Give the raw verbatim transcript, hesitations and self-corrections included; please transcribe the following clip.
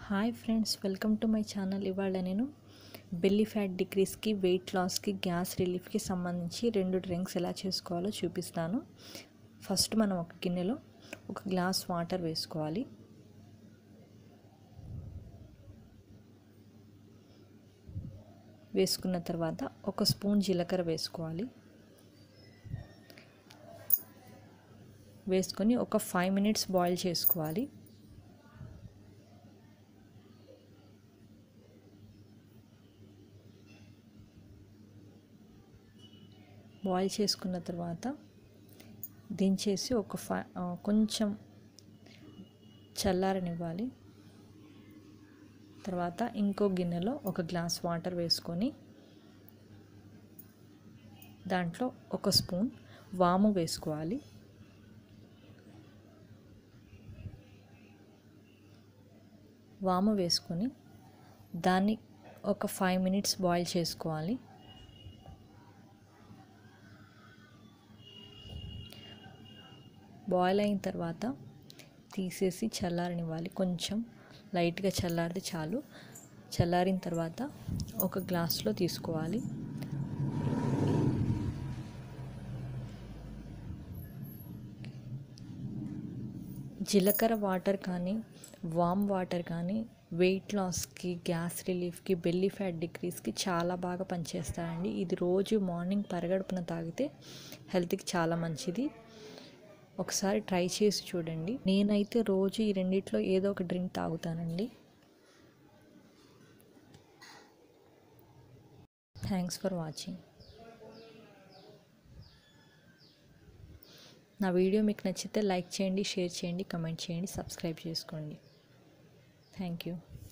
Hi friends, welcome to my channel. ఇవాళ నేను belly fat డిక్రీస్కి, వెయిట్ లాస్కి, గ్యాస్ రిలీఫ్కి సంబంధించి రెండు డ్రింక్స్ ఎలా చేసుకోవాలో చూపిస్తాను. ఫస్ట్ మనం ఒక గిన్నెలో ఒక గ్లాస్ వాటర్ వేసుకోవాలి. వేసుకున్న తర్వాత ఒక స్పూన్ జీలకర్ర వేసుకోవాలి. వేసుకొని ఒక ఫైవ్ మినిట్స్ బాయిల్ చేసుకోవాలి. బాయిల్ చేసుకున్న తర్వాత దించేసి ఒక ఫై కొంచెం చల్లారనివ్వాలి. తర్వాత ఇంకో గిన్నెలో ఒక గ్లాస్ వాటర్ వేసుకొని దాంట్లో ఒక స్పూన్ వాము వేసుకోవాలి. వాము వేసుకొని దాన్ని ఒక ఫైవ్ మినిట్స్ బాయిల్ చేసుకోవాలి. బాయిల్ అయిన తర్వాత తీసేసి చల్లారనివ్వాలి. కొంచెం లైట్గా చల్లారితే చాలు. చల్లారిన తర్వాత ఒక గ్లాస్లో తీసుకోవాలి. జీలకర్ర వాటర్ కానీ వామ్ వాటర్ కానీ వెయిట్ లాస్కి, గ్యాస్ రిలీఫ్కి, బెల్లీ ఫ్యాట్ డిక్రీస్కి చాలా బాగా పనిచేస్తాయండి. ఇది రోజు మార్నింగ్ పరగడుపున తాగితే హెల్త్కి చాలా మంచిది. ఒకసారి ట్రై చేసి చూడండి. నేనైతే రోజు ఈ రెండిట్లో ఏదో ఒక డ్రింక్ తాగుతానండి. Thanks for watching. నా వీడియో మీకు నచ్చితే లైక్ చేయండి, షేర్ చేయండి, కమెంట్ చేయండి, సబ్స్క్రైబ్ చేసుకోండి. Thank you.